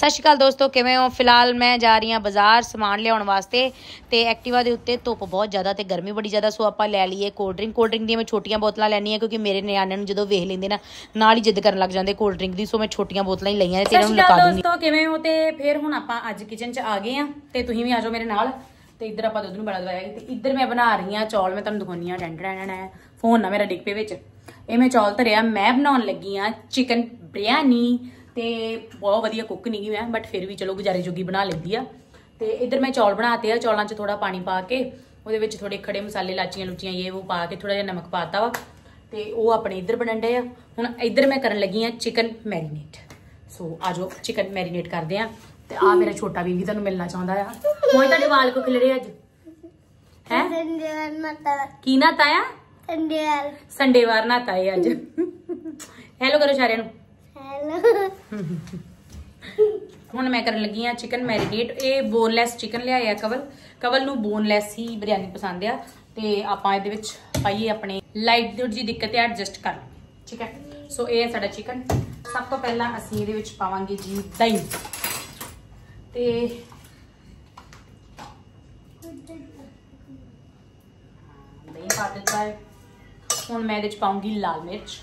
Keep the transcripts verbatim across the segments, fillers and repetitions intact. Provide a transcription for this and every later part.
सत श्री अकाल दोस्तों, किवें हो? फिलहाल मैं जा रही हाँ बाजार समान लियाउण वास्ते ते एक्टिवा दे उत्ते धुप बहुत ज़्यादा ते गर्मी बड़ी ज़्यादा। सो आपां लै लईए कोल्ड ड्रिंक। कोल्ड ड्रिंक दी मैं छोटियां बोतलां लैनी है क्योंकि मेरे न्याणे नूं जदों वेख लैंदे ना नाल ही जिद करन लग जांदे कोल्ड ड्रिंक दी। सो मैं छोटियां बोतलां ही लईआं ते इन्हां नूं लगा दूंगी। दोस्तों किवें हो? ते फिर हुण आपां अज किचन च आ गए हां ते तुसीं भी आ जाओ मेरे नाल। ते इधर आपां दुद्ध नूं बड़ा दवाया ते इधर मैं बना रही हां चौल। मैं तुहानूं दिखाउणी हां। डंडा फोन ना मेरा डिग पे विच ਇਹ मैं चौल धरिया। मैं बनाउण लगी हाँ चिकन बिरयानी ते बहुत वधिया कुक नहीं मैं बट फिर भी चलो गुजारे जोगी बना लेंदी आ। ते इधर मैं चौल बनाते हैं। चौलों च थोड़ा पानी पा के ਉਹਦੇ ਵਿੱਚ थोड़े खड़े मसाले लाचियां लुचियां ये वो पा के थोड़ा जिहा नमक पाता वा ते वो अपने इधर बनन डे आ। हुण इधर मैं करन लगी हाँ चिकन मैरीनेट। सो आ जाओ चिकन मैरीनेट करते हैं। ते आ मेरा छोटा भी तुहानूं मिलना चाहुंदा आ। मोए तुहाडे वाल को खिलरे अज है की ना ताया संडे वार नहाता है अज। हेलो करो सारे हुण मैं करन लगी हाँ चिकन मैरीनेट। ये बोनलैस चिकन लिया कवल कवल नूं बोनलैस ही बिरयानी पसंद आ। ते आपां इहदे विच पाइए अपने लाइट जी दिक्कत है एडजस्ट कर ठीक है। सो ये है साडा चिकन। सब तो पहला असीं इहदे विच पावांगे जी दही ते दही पा दिता है। हुण मैं इहदे च पाऊंगी लाल मिर्च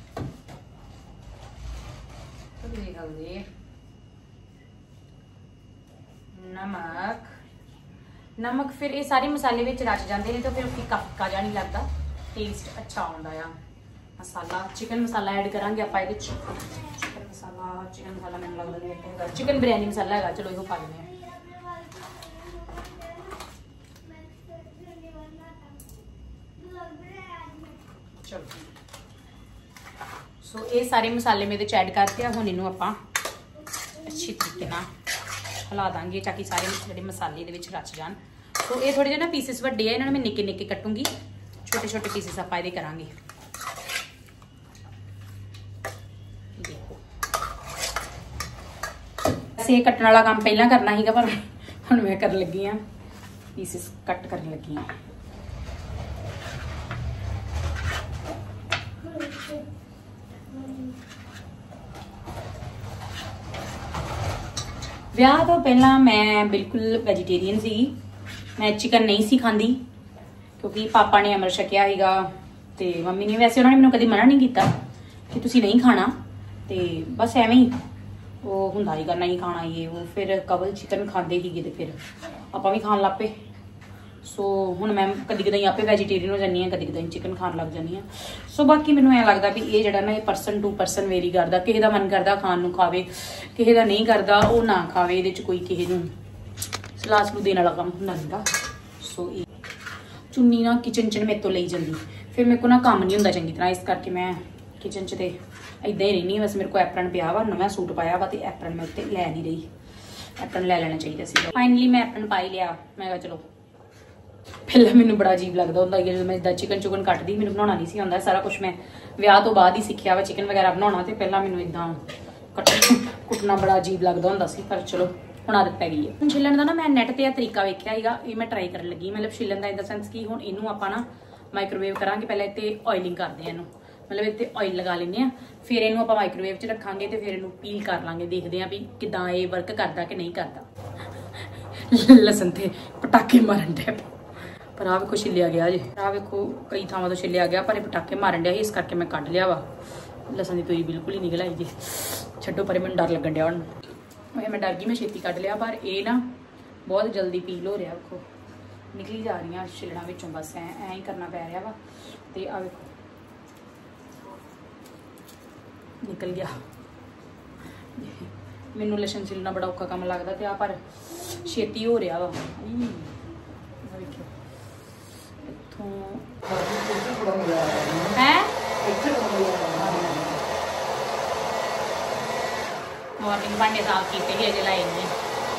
नमक नमक फिर ये सारे मसाले विच रच जाते हैं तो फिर फिक्का फिक्का जा नहीं लगता, टेस्ट अच्छा आता है। मसाला चिकन मसाला ऐड करांगे आप चिकन मसाला चिकन मसाला मैंने लगता चिकन बिरयानी मसाला है। चलो इहो पा लेने चलो। सो ये सारे मसाले मेरे ऐड करते हैं। हुण इनू आपां अच्छी तरीके नाल हिला दांगे ताकि सारे जिहड़े मसाले इहदे विच रच जान। तो ये थोड़े जे ना पीसिस वड्डे आ, इन्हां नूं मैं निक्के निक्के कट्टूंगी। छोटे छोटे पीसिस आपां इहदे करांगे। देखो वैसे कट्टण वाला काम पहलां करना सीगा पर हुण मैं करन लगी हां पीसिस कट करन लगी हां। विआह तो पहला मैं बिल्कुल वैजीटेरियन सी। मैं चिकन नहीं सी खाती क्योंकि पापा ने अमृत छकिया सीगा ते मम्मी ने वैसे उन्होंने मैनूं कदी मना नहीं किया कि तुसीं नहीं खाना। ते बस एवें ही वो हुंदा सीगा नहीं खाना ये वो। फिर कवल चिकन खाते सीगे ते फिर आपां भी खाण लग पे। सो हुण मैं कदी कदाई आपे वैजीटेरियन हो जानी हाँ, कदी कदाई चिकन खाण लग जानी हाँ। सो बाकी मैनूं ऐ लगदा भी ये जिहड़ा ना ये परसन टू परसन वेरी करदा। किसी दा मन करदा खाण नूं खावे, किसी दा नहीं करदा वो ना खावे। इहदे च कोई किसी नूं सलाह सलूह देण वाला काम हुंदा नहींगा। सो ये चुन्नी ना किचन च मेरे तो लई जांदी फिर मेरे को ना काम नहीं हुंदा चंगी तरह। इस करके मैं किचन च ते इदां ही रहिनी। बस मेरे को एप्रन पिया वा, नवां सूट पाया वा ते एप्रन मैं उत्ते लै नहीं रही। एप्रन लै लैना चाहिए सी। फाइनली मैं एप्रन पाई लिया। मैं कहा चलो पहले मैनूं बड़ा अजीब लगता होंदा है जो मैं इदां चिकन चुकन कट्टदी। मैनूं बनाउणा नहीं सी आउंदा। सारा कुछ मैं विआह तो बाद ही सीखिया वा चिकन वगैरह बनाउणा। ते पहला मैनूं इदां कट्टना कुटना बड़ा अजीब लगता होंदा सी पर चलो हुण आदत पै गई है। छिल्लण का ना मैं नैट ते तरीका वेखिया सीगा, ये मैं ट्राई करन लगी। मतलब छिल्लण का इन द सेंस कि हुण इनू आपां ना माइक्रोवेव करांगे। पहले इत्ते ऑयलिंग करदे इनू मतलब इत्ते ऑयल लगा लैंदे आ फिर इनू आपां माइक्रोवेव च रखांगे ते फिर इनू पील कर लांगे। देखदे आ भी किदां ये वर्क करदा कि नहीं करदा। लसन ते पटाके मारन डे पर आ वेखो छिलिया गया जे। आ वेखो कई थावां तो छिलिया गया पर पटाके मारन डे इस करके मैं कढ़ लिया वा। लसन की तुरी बिल्कुल ही निकल आई जी। छड्डो पर मैनूं डर लगन डिया हुण। मैं डर गई मैं छेती कढ़ लिया पर ये ना बहुत जल्दी पील हो रहा। वेखो निकली जा रही छिलना विचों बस ऐ ऐ ही करना पै रहा वा। ते आ वेखो निकल गया। मैनूं लसन छिलना बड़ा औखा काम लगता ते आ पर छेती हो रहा वा। है मॉर्निंग भांडे साफ किए ही अजे लाए नहीं।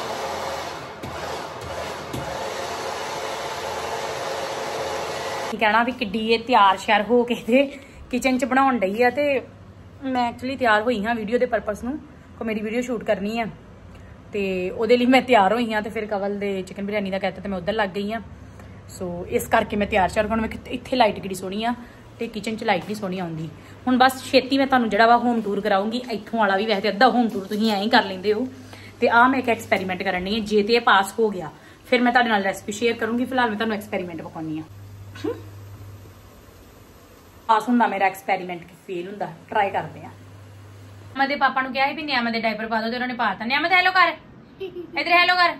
कहना भी किड्डी ये तैयार श्यार हो के किचन च बनाउण डई आ। ते मैं एक्चुअली तैयार हुई हाँ वीडियो के परपस नूं को मेरी वीडियो शूट करनी है तो वो मैं तैयार हुई हाँ। तो फिर कवल दे चिकन बिरयानी का कहता तो मैं उधर लग गई हाँ। सो इस करके मैं तैयार श्यार मैं इत्थे लाइट किड़ी सोहनी आ तो किचन च लाइट नहीं सोहनी आउंदी। हुण बस छेती मैं तुहानूं जिहड़ा वा होम टूर कराऊंगी। इत्थों वाला भी वैसे अद्धा होम टूर तुसीं ऐं ही कर लैंदे हो ਤੇ ਆ मैं एक एक्सपेरीमेंट करनी है, जे ते पास हो गया फिर मैं तुहाडे नाल रेसिपी शेयर करूंगी। फिलहाल मैं तुहानू एक्सपेरीमेंट विखाउणी आ। पास हुंदा मेरा एक्सपेरीमेंट कि फेल हुंदा, ट्राई करते हैं। मैं पापा नू कहा भी नियामा दे डायपर पा दो ते उन्होंने पाता। नियामा हेलो कर, इधर हेलो कर।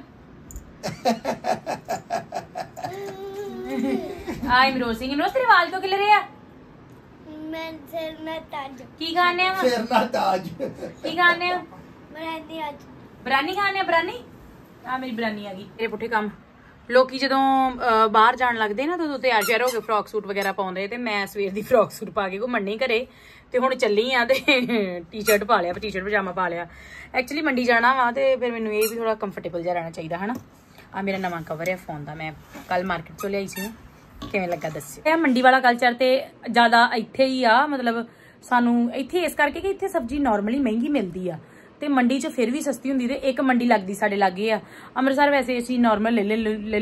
आ इमरोज सिंह, इमरोज तेरे वाल क्यों खिल रहे हैं? मैं सिर ना ताज की खाने हैं? सिर ना ताज की खाने हैं? बनाती आज बरानी खाने हैं, बरानी। आ मेरी बरानी आ गई। तेरे पुठे काम लोकी जदों बाहर जान लगदे ना तो तैयार श्यार हो के फ्रॉक सूट वगैरह पाउंदे ते मैं सवेर दी फ्रॉक सूट पा के घुम्मण नहीं घरे ते हुण चली आ ते टी शर्ट पा लिया, टी शर्ट पजामा पा लिया। एक्चुअली मंडी जाना वा ते फिर मैनूं ये भी थोड़ा कंफर्टेबल जिहा रहना चाहिए है ना। आ मेरा नवां कवर है फोन दा, मैं कल मार्केट तो लियाई सी। किवें लगा दस्सिओ। यह मंडी वाला कल्चर ते ज़्यादा इत्थे ही आ, मतलब सानू इत्थे इस करके कि इत्थे सब्जी नॉर्मली महंगी मिलदी आ ते मंडी च फिर भी सस्ती हुंदी ते एक मंडी लगदी साडे लागे आ। अमृतसर वैसे असीं नॉर्मल ले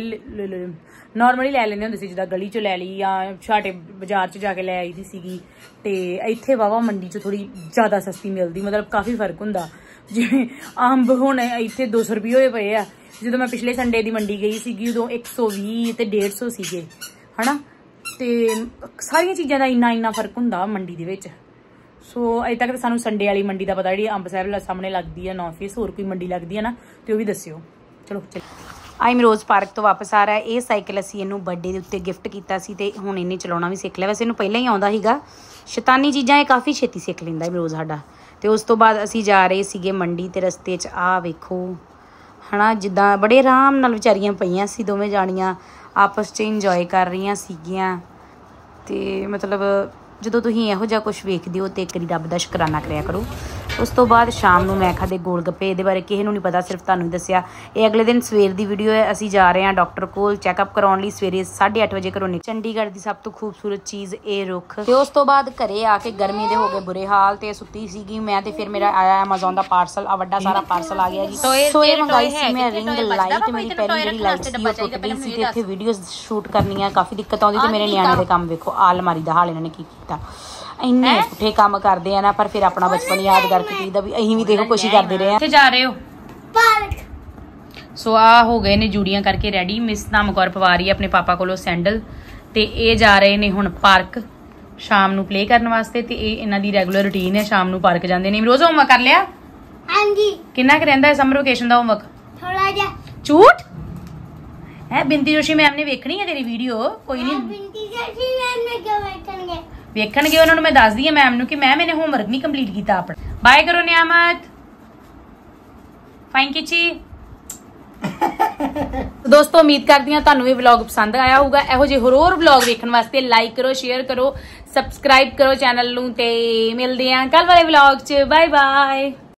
ले नॉर्मली लै लैंदे हुंदे सी, जिद्दां गली चों लै लई जां छाटे बाजार च जाके लै आई दी सीगी। ते इत्थे वावा मंडी च थोड़ी ज़्यादा सस्ती मिलदी, मतलब काफ़ी फर्क हुंदा। जिवें अंब हुण इत्थे दो सौ रुपये होए पे आ, जदों मैं पिछले संडे दी मंडी गई सीगी उदों एक सौ बीस ते डेढ़ सौ सीगे है ना। ते सारियां चीज़ां दा इन्ना इन्ना फर्क हुंदा मंडी दे विच। सो अजे तक तो सानू संडे वाली मंडी का पता, जी अंब साहब सामने लगती है नौ फीस, होर कोई मंडी लगती है ना तो भी दस्सिओ। चलो चल आई इमरोज पार्क तो वापस आ रहा है। ये साइकिल असी इनू बर्थडे के उत्ते गिफ्ट किया सी ते हुण इन्हें चलाउणा भी सिख लिया। वैसे इनू पहले ही आउंदा सीगा, शैतानी चीज़ां ये काफ़ी छेती सिख लैंदा इमरोज साडा। ते उस तो बाद असी जा रहे सीगे मंडी ते रस्ते च आ वेखो है ना, जिद्दां बड़े आराम नाल विचारियां पईयां सी, दोवें जानियां आपस च इंजॉय कर रही सीगियां। ते मतलब जो तुम इहो जिहा कुछ वेखदे हो तो एक बारी रब दा शुकराना कराया करो। उस तो बाद शाम को मैं खादे गोल गप्पे, ये बारे किसी नहीं पता, सिर्फ तुहानूं दस्सिया। ये अगले दिन सवेर की वीडियो है। असी जा रहे हैं डॉक्टर कोल चैकअप कराने, सवेरे साढ़े अठ बजे घरों निकल। चंडीगढ़ की सब तो खूबसूरत चीज़ ये रुख। तो उस तो बाद घरे आके गर्मी के हो गए बुरे हाल, तो सुती सीगी मैं, तो फिर मेरा आया अमेजोन का पार्सल, आ वड्डा सारा पार्सल आ गया जी। सो ये मंगाई सी मैं रिंग लाइट, मेरी पहली जी लाइट सी वो टुट गई सी, इत्थे वीडियो शूट करनी है काफ़ी दिक्कत आती। तो मेरे नियाणे के काम वेखो, आ अलमारी का हाल इन्होंने की किया। इन्ने पुठे काम करते हैं ना, पर फिर अपना बचपन याद करके कहीदा भी अहीं भी देखो कुछ ही करते रहे। कित्थे जा रहे हो? पार्क। सो आ हो गए ने जूड़ियां करके रेडी। मिस नाम कौर पवा रही है अपने पापा कोलों सैंडल, ते ये जा रहे ने हुण पार्क शाम नूं प्ले करने वास्ते। ते ये इन्हां दी रेगुलर रूटीन है, शाम नूं पार्क जांदे ने। रोज होमवर्क कर लिया? हां जी। कितना क रहिंदा है समर वेकेशन दा होमवर्क? थोड़ा जिहा। झूठ है? बिंती जोशी मैम ने वेखनी है तेरी वीडियो? कोई नहीं, बिंती जोशी मैम ने क्यों वेखणगे? वेखणगे उन्होंने मैं दस दी है मैम नूं कि मैम मैंने होमवर्क नहीं कंप्लीट किया अपना। बाय करो नियामत, फाइन किची। दोस्तों उम्मीद करती हूँ तुहानूं ये व्लॉग पसंद आया होगा। इहो जिहे होर होर व्लॉग देखने वास्ते लाइक करो, शेयर करो, सबसक्राइब करो चैनल नूं ते मिलदे आं कल वाले व्लॉग च। Bye bye.